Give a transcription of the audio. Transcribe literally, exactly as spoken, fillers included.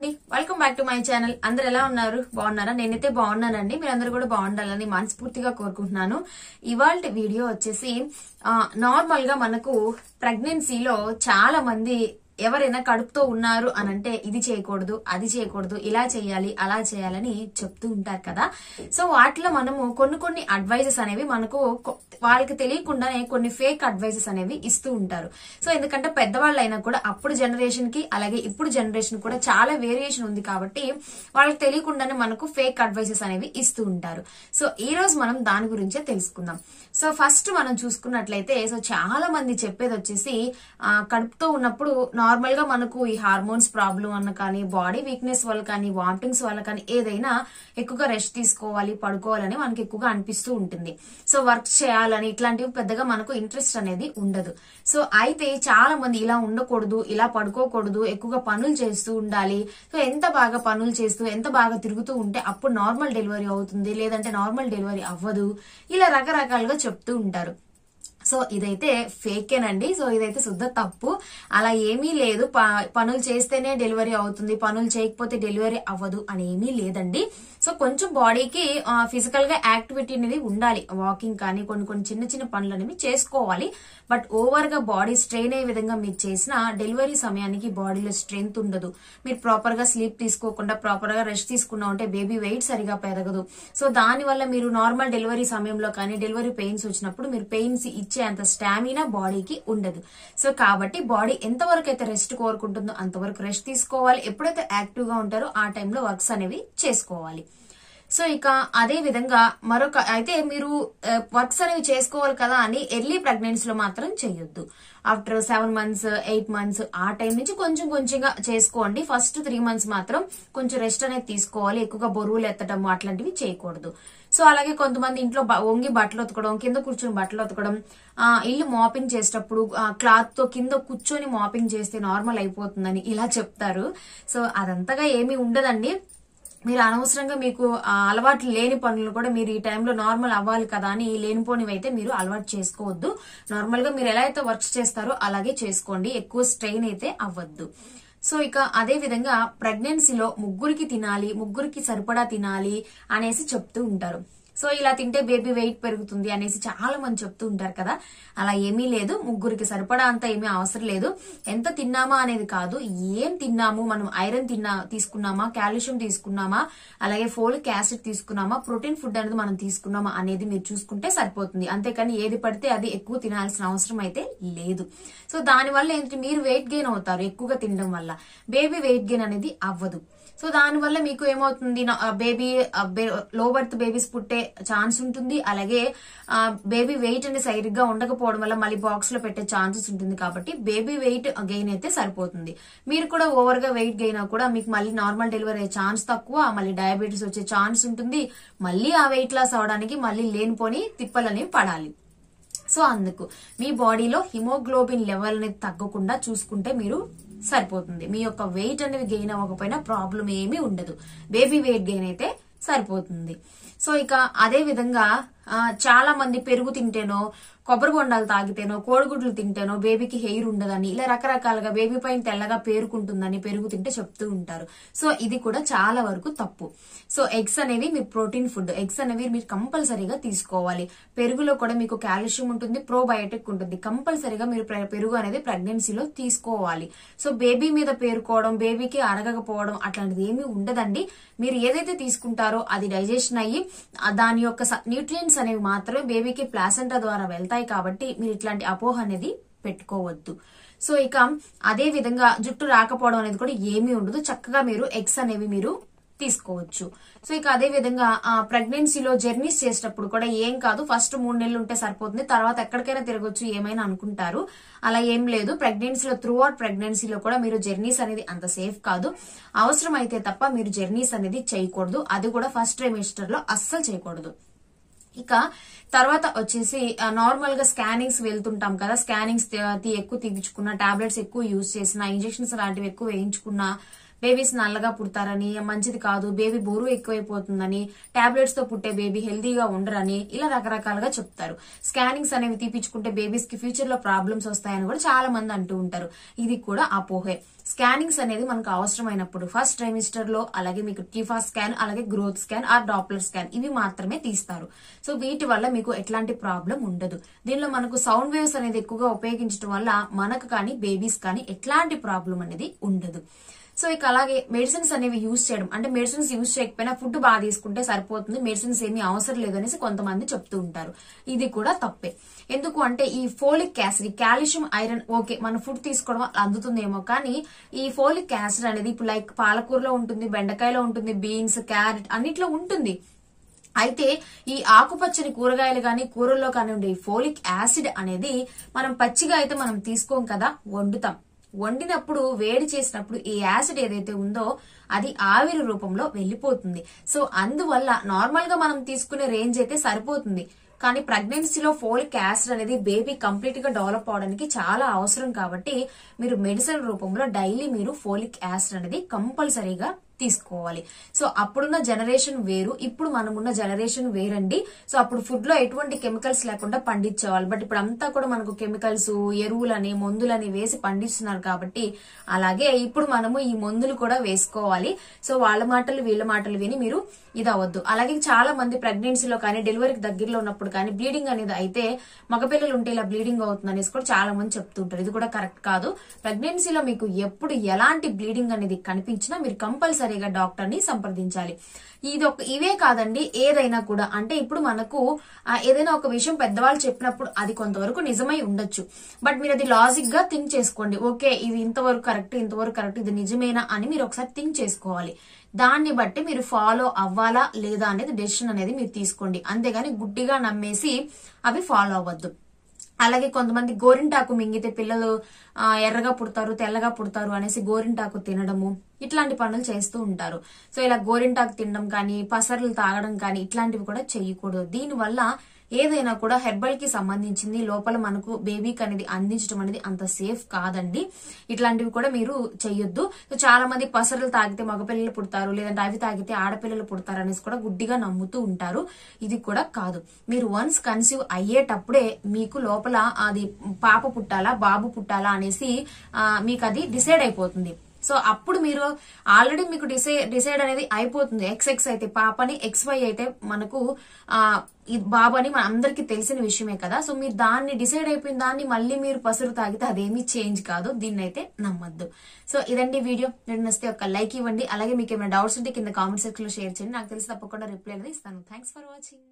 Welcome back to my channel. అందరు ఎలా ఉన్నారు? బాగున్నారా? నేనైతే బాగున్నానండి. మీరందరూ కూడా బాగుండాలని మనస్ఫూర్తిగా కోరుకుంటున్నాను. ఇవాళ వీడియో వచ్చేసి నార్మల్ గా మనకు ప్రెగ్నెన్సీలో చాలా మంది ఎవరైనా కడుపుతో ఉన్నారు అనంటే ఇది చేయకూడదు, అది చేయకూడదు, ఇలా చేయాలి, అలా చేయాలని చెప్తూ ఉంటారు కదా. సో వాటిలో మనము కొన్ని కొన్ని అడ్వైజెస్ అనేవి మనకు వాళ్ళకి తెలియకుండానే కొన్ని ఫేక్ అడ్వైజెస్ అనేవి ఇస్తూ ఉంటారు. సో ఎందుకంటే పెద్దవాళ్ళు అయినా కూడా అప్పుడు జనరేషన్ కి అలాగే ఇప్పుడు జనరేషన్ కూడా చాలా వేరియేషన్ ఉంది కాబట్టి వాళ్ళకి తెలియకుండానే మనకు ఫేక్ అడ్వైజెస్ అనేవి ఇస్తూ ఉంటారు. సో ఈ రోజు మనం దాని గురించే తెలుసుకుందాం. సో ఫస్ట్ మనం చూసుకున్నట్లయితే సో చాలా మంది చెప్పేది వచ్చేసి ఆ కడుపుతో ఉన్నప్పుడు నార్మల్ గా మనకు ఈ హార్మోన్స్ ప్రాబ్లం అన్న కానీ బాడీ వీక్నెస్ వల్ల కానీ వామిటింగ్స్ వల్ల కానీ ఏదైనా ఎక్కువగా రెస్ట్ తీసుకోవాలి, పడుకోవాలని మనకి ఎక్కువగా అనిపిస్తూ ఉంటుంది. సో వర్క్ చేయాలని ఇట్లాంటివి పెద్దగా మనకు ఇంట్రెస్ట్ అనేది ఉండదు. సో అయితే చాలా మంది ఇలా ఉండకూడదు, ఇలా పడుకోకూడదు, ఎక్కువగా పనులు చేస్తూ ఉండాలి. సో ఎంత బాగా పనులు చేస్తూ ఎంత బాగా తిరుగుతూ ఉంటే అప్పుడు నార్మల్ డెలివరీ అవుతుంది, లేదంటే నార్మల్ డెలివరీ అవ్వదు, ఇలా రకరకాలుగా చెప్తూ ఉంటారు. సో ఇదైతే ఫేకేనండి. సో ఇదైతే శుద్ధ తప్పు. అలా ఏమీ లేదు. పనులు చేస్తేనే డెలివరీ అవుతుంది, పనులు చేయకపోతే డెలివరీ అవ్వదు అని ఏమీ లేదండి. సో కొంచెం బాడీకి ఫిజికల్ గా యాక్టివిటీ అనేది ఉండాలి. వాకింగ్ కానీ కొన్ని కొన్ని చిన్న చిన్న పనులు అనేవి చేసుకోవాలి. బట్ ఓవర్ గా బాడీ స్ట్రెయిన్ అయ్యే విధంగా మీరు చేసిన డెలివరీ సమయానికి బాడీలో స్ట్రెంగ్త్ ఉండదు. మీరు ప్రాపర్ గా స్లీప్ తీసుకోకుండా ప్రాపర్ గా రెస్ట్ తీసుకున్నా ఉంటే బేబీ వెయిట్ సరిగా పెరగదు. సో దాని వల్ల మీరు నార్మల్ డెలివరీ సమయంలో కానీ డెలివరీ పెయిన్స్ వచ్చినప్పుడు మీరు పెయిన్స్ ఇచ్చే అంత స్టామినా బాడీకి ఉండదు. సో కాబట్టి బాడీ ఎంతవరకు అయితే రెస్ట్ కోరుకుంటుందో అంతవరకు రెస్ట్ తీసుకోవాలి. ఎప్పుడైతే యాక్టివ్ గా ఉంటారో ఆ టైంలో వర్క్స్ అనేవి చేసుకోవాలి. సో ఇక అదే విధంగా మరొక అయితే మీరు వర్క్స్ అనేవి చేసుకోవాలి కదా అని ఎర్లీ ప్రెగ్నెన్సీ లో మాత్రం చేయొద్దు. After seven months eight months ఆ టైం నుంచి కొంచెం కొంచెంగా చేసుకోండి. ఫస్ట్ త్రీ మంత్స్ మాత్రం కొంచెం రెస్ట్ అనేది తీసుకోవాలి. ఎక్కువగా బరువులు ఎత్తడం అట్లాంటివి చేయకూడదు. సో అలాగే కొంతమంది ఇంట్లో వంగి బట్టలు ఉతకడం, కింద కూర్చొని బట్టలు ఉతకడం, ఆ ఇల్లు మాపింగ్ చేసేటప్పుడు క్లాత్ తో కింద కూర్చొని మాపింగ్ చేస్తే నార్మల్ అయిపోతుందని ఇలా చెప్తారు. సో అదంతగా ఏమీ ఉండదండి. మీరు అనవసరంగా మీకు అలవాట్లు లేని పనులు కూడా మీరు ఈ టైంలో నార్మల్ అవ్వాలి కదా అని లేనిపోనివి అయితే మీరు అలవాటు చేసుకోవద్దు. నార్మల్ గా మీరు ఎలా అయితే వర్క్స్ చేస్తారో అలాగే చేసుకోండి. ఎక్కువ స్ట్రెయిన్ అయితే అవ్వద్దు. సో ఇక అదే విధంగా ప్రెగ్నెన్సీలో ముగ్గురికి తినాలి, ముగ్గురికి సరిపడా తినాలి అనేసి చెప్తూ ఉంటారు. సో ఇలా తింటే బేబీ వెయిట్ పెరుగుతుంది అనేసి చాలా మంది చెప్తూ ఉంటారు కదా. అలా ఏమీ లేదు. ముగ్గురికి సరిపడా అంత ఏమీ అవసరం లేదు. ఎంత తిన్నామా అనేది కాదు, ఏం తిన్నాము, మనం ఐరన్ తిన్నా తీసుకున్నామా, కాల్షియం తీసుకున్నామా, అలాగే ఫోలిక్ యాసిడ్ తీసుకున్నామా, ప్రోటీన్ ఫుడ్ అనేది మనం తీసుకున్నామా అనేది మీరు చూసుకుంటే సరిపోతుంది. అంతేకాని ఏది పడితే అది ఎక్కువ తినాల్సిన అవసరం అయితే లేదు. సో దాని వల్ల ఏంటి, మీరు వెయిట్ గెయిన్ అవుతారు ఎక్కువగా తినడం వల్ల. బేబీ వెయిట్ గెయిన్ అనేది అవ్వదు. సో దాని వల్ల మీకు ఏమవుతుంది, బేబీ లో బర్త్ బేబీస్ పుట్టే ఛాన్స్ ఉంటుంది. అలాగే బేబీ వెయిట్ అనేది సరిగ్గా ఉండకపోవడం వల్ల మళ్ళీ బాక్స్ లో పెట్టే ఛాన్సెస్ ఉంటుంది. కాబట్టి బేబీ వెయిట్ గెయిన్ అయితే సరిపోతుంది. మీరు కూడా ఓవర్ గా వెయిట్ గెయిన్ కూడా మీకు మళ్ళీ నార్మల్ డెలివరీ అయ్యే ఛాన్స్ తక్కువ, మళ్ళీ డయాబెటీస్ వచ్చే ఛాన్స్ ఉంటుంది. మళ్ళీ ఆ వెయిట్ లాస్ అవడానికి మళ్ళీ లేనిపోని తిప్పలని పడాలి. సో అందుకు మీ బాడీలో హిమోగ్లోబిన్ లెవెల్ అనేది తగ్గకుండా చూసుకుంటే మీరు సరిపోతుంది. మీ యొక్క వెయిట్ అనేది గెయిన్ అవ్వకపోయినా ప్రాబ్లం ఏమీ ఉండదు. బేబీ వెయిట్ గెయిన్ అయితే సరిపోతుంది. సో ఇక అదే విధంగా చాలా మంది పెరుగు తింటేనో, కొబ్బరి బొండాలు తాగితేనో, కోడిగుడ్లు తింటేనో బేబీకి హెయిర్ ఉండదని, ఇలా రకరకాలుగా బేబీ పైన తెల్లగా పేరుకుంటుందని పెరుగు తింటే చెప్తూ ఉంటారు. సో ఇది కూడా చాలా వరకు తప్పు. సో ఎగ్స్ అనేవి మీ ప్రోటీన్ ఫుడ్. ఎగ్స్ అనేవి మీరు కంపల్సరీగా తీసుకోవాలి. పెరుగులో కూడా మీకు కాల్షియం ఉంటుంది, ప్రోబయోటిక్ ఉంటుంది. కంపల్సరీగా మీరు పెరుగు అనేది ప్రెగ్నెన్సీలో తీసుకోవాలి. సో బేబీ మీద పేరుకోవడం, బేబీకి అరగకపోవడం అట్లాంటిది ఏమీ ఉండదండి. మీరు ఏదైతే తీసుకుంటారో అది డైజెషన్ అయ్యి దాని యొక్క న్యూట్రియంట్స్ అనేవి మాత్రమే బేబీకి ప్లాసెంటా ద్వారా వెళ్తాయి. కాబట్టి మీరు ఇట్లాంటి అపోహ అనేది పెట్టుకోవద్దు. సో ఇక అదే విధంగా జుట్టు రాకపోవడం అనేది కూడా ఏమీ ఉండదు. చక్కగా మీరు ఎగ్స్ అనేవి మీరు తీసుకోవచ్చు. సో ఇక అదే విధంగా ఆ ప్రెగ్నెన్సీలో జర్నీస్ చేసేటప్పుడు కూడా ఏం కాదు, ఫస్ట్ మూడు నెలలు ఉంటే సరిపోతుంది, తర్వాత ఎక్కడికైనా తిరగొచ్చు ఏమైనా అనుకుంటారు. అలా ఏం లేదు. ప్రెగ్నెన్సీలో త్రూ అవుట్ ప్రెగ్నెన్సీలో కూడా మీరు జర్నీస్ అనేది అంత సేఫ్ కాదు. అవసరం అయితే తప్ప మీరు జర్నీస్ అనేది చేయకూడదు. అది కూడా ఫస్ట్ ట్రైమిస్టర్ లో అస్సలు చేయకూడదు. ఇక తర్వాత వచ్చేసి నార్మల్ గా స్కానింగ్స్ వెళ్తుంటాం కదా. స్కానింగ్స్ ఎక్కువ తీపించుకున్నా, టాబ్లెట్స్ ఎక్కువ యూజ్ చేసిన, ఇంజెక్షన్స్ లాంటివి ఎక్కువ వేయించుకున్నా బేబీస్ నల్లగా పుడతారని, మంచిది కాదు, బేబీ బరువు ఎక్కువైపోతుందని, టాబ్లెట్స్ తో పుట్టే బేబీ హెల్దీగా ఉండరని ఇలా రకరకాలుగా చెప్తారు. స్కానింగ్స్ అనేవి తీపించుకుంటే బేబీస్ కి ఫ్యూచర్ లో ప్రాబ్లమ్స్ వస్తాయని కూడా చాలా మంది అంటూ ఉంటారు. ఇది కూడా అపోహే. స్కానింగ్స్ అనేది మనకు అవసరమైనప్పుడు ఫస్ట్ ట్రైమిస్టర్ లో, అలాగే మీకు టీఫా స్కాన్, అలాగే growth scan or Doppler scan ఇవి మాత్రమే తీస్తారు. సో వీటి వల్ల మీకు ఎట్లాంటి ప్రాబ్లం ఉండదు. దీనిలో మనకు సౌండ్ వేవ్స్ అనేది ఎక్కువగా ఉపయోగించడం వల్ల మనకు కానీ బేబీస్ కానీ ఎట్లాంటి ప్రాబ్లం అనేది ఉండదు. సో ఇక అలాగే మెడిసిన్స్ అనేవి యూజ్ చేయడం, అంటే మెడిసిన్స్ యూజ్ చేయకపోయినా ఫుడ్ బాగా తీసుకుంటే సరిపోతుంది, మెడిసిన్స్ ఏమీ అవసరం లేదనేసి కొంతమంది చెప్తూ ఉంటారు. ఇది కూడా తప్పే. ఎందుకు అంటే ఈ folic acid, calcium, iron okay మన ఫుడ్ తీసుకోవడం అందుతుందేమో, కానీ ఈ ఫోలిక్ యాసిడ్ అనేది ఇప్పుడు లైక్ పాలకూరలో ఉంటుంది, బెండకాయలో ఉంటుంది, బీన్స్, క్యారెట్ అన్నిట్లో ఉంటుంది. అయితే ఈ ఆకుపచ్చని కూరగాయలు గాని కూరల్లో కానీ ఉండే ఫోలిక్ యాసిడ్ అనేది మనం పచ్చిగా అయితే మనం తీసుకోం కదా, వండుతాం. వండినప్పుడు వేడి చేసినప్పుడు ఈ యాసిడ్ ఏదైతే ఉందో అది ఆవిరి రూపంలో వెళ్లిపోతుంది. సో అందువల్ల నార్మల్ గా మనం తీసుకునే రేంజ్ అయితే సరిపోతుంది. కానీ ప్రెగ్నెన్సీలో ఫోలిక్ యాసిడ్ అనేది బేబీ కంప్లీట్ గా డెవలప్ అవడానికి చాలా అవసరం. కాబట్టి మీరు మెడిసిన్ రూపంలో డైలీ మీరు ఫోలిక్ యాసిడ్ అనేది కంపల్సరీగా తీసుకోవాలి. సో అప్పుడున్న జనరేషన్ వేరు, ఇప్పుడు మనమున్న జనరేషన్ వేరండి. సో అప్పుడు ఫుడ్ లో ఎటువంటి కెమికల్స్ లేకుండా పండించేవాళ్ళు. బట్ ఇప్పుడు అంతా కూడా మనకు కెమికల్స్, ఎరువులని, మందులని వేసి పండిస్తున్నారు. కాబట్టి అలాగే ఇప్పుడు మనము ఈ మందులు కూడా వేసుకోవాలి. సో వాళ్ళ మాటలు వీళ్ళ మాటలు విని మీరు ఇది అవ్వద్దు. అలాగే చాలా మంది ప్రెగ్నెన్సీలో కానీ డెలివరీకి దగ్గరలో ఉన్నప్పుడు కానీ బ్లీడింగ్ అనేది అయితే మగపిల్లలు ఉంటే ఇలా బ్లీడింగ్ అవుతుంది అనేసి కూడా చాలా మంది చెప్తుంటారు. ఇది కూడా కరెక్ట్ కాదు. ప్రెగ్నెన్సీలో మీకు ఎప్పుడు ఎలాంటి బ్లీడింగ్ అనేది కనిపించినా మీరు కంపల్సరీగా డాక్టర్ ని సంప్రదించాలి. ఇది ఒక ఇవే కాదండి, ఏదైనా కూడా. అంటే ఇప్పుడు మనకు ఏదైనా ఒక విషయం పెద్దవాళ్ళు చెప్పినప్పుడు అది కొంతవరకు నిజమై ఉండొచ్చు. బట్ మీరు అది లాజిక్ గా థింక్ చేసుకోండి. ఓకే ఇది ఇంతవరకు కరెక్ట్, ఇంతవరకు కరెక్ట్, ఇది నిజమేనా అని మీరు ఒకసారి థింక్ చేసుకోవాలి. దాన్ని బట్టి మీరు ఫాలో అవ్వాలా లేదా అనేది డెసిషన్ అనేది మీరు తీసుకోండి. అంతేగాని గుడ్డిగా నమ్మేసి అవి ఫాలో అవ్వద్దు. అలాగే కొంతమంది గోరింటాకు మింగితే పిల్లలు ఎర్రగా పుడతారు, తెల్లగా పుడతారు అనేసి గోరింటాకు తినడము ఇట్లాంటి పనులు చేస్తూ ఉంటారు. సో ఇలా గోరింటాకు తినడం కానీ, పసర్లు తాగడం కానీ ఇట్లాంటివి కూడా చేయకూడదు. దీనివల్ల ఏదైనా కూడా హెర్బల్ కి సంబంధించింది లోపల మనకు బేబీకి అనేది అందించడం అనేది అంత సేఫ్ కాదండి. ఇట్లాంటివి కూడా మీరు చెయ్యొద్దు. సో చాలా మంది పసర్లు తాగితే మగపిల్లలు పుడతారు, లేదంటే అవి తాగితే ఆడపిల్లలు పుడతారు అనేసి కూడా గుడ్డిగా నమ్ముతూ ఉంటారు. ఇది కూడా కాదు. మీరు వన్స్ కన్సీవ్ అయ్యేటప్పుడే మీకు లోపల అది పాప పుట్టాలా బాబు పుట్టాలా అనేసి మీకు అది డిసైడ్ అయిపోతుంది. సో అప్పుడు మీరు ఆల్రెడీ మీకు డిసైడ్ డిసైడ్ అనేది అయిపోతుంది. ఎక్స్ ఎక్స్ అయితే పాపని, ఎక్స్ వై అయితే మనకు ఆ బాబు అని మన అందరికి తెలిసిన విషయమే కదా. సో మీరు దాన్ని డిసైడ్ అయిపోయిన దాన్ని మళ్ళీ మీరు పసురు తాగితే అదేమీ చేంజ్ కాదు. దీన్ని అయితే నమ్మద్దు. సో ఇదండి వీడియో. నేను నచ్చితే ఒక లైక్ ఇవ్వండి. అలాగే మీకు ఏమైనా డౌట్స్ ఉంటే కింద కామెంట్ సెక్షన్ లో షేర్ చేయండి. నాకు తెలిసి తప్పకుండా రిప్లై అనేది ఇస్తాను. Thanks for watching.